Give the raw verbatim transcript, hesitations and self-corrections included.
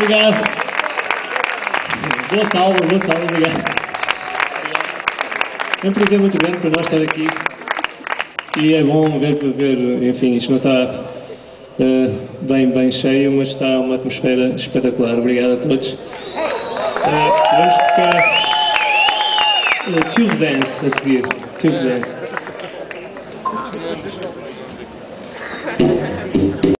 obrigado. Boa salva, boa salva, obrigado. É um prazer muito grande para nós estar aqui. E é bom ver, ver enfim, isto não está uh, bem, bem cheio, mas está uma atmosfera espetacular. Obrigado a todos. Uh, vamos tocar uh, Tube Dance a seguir. Tube Dance.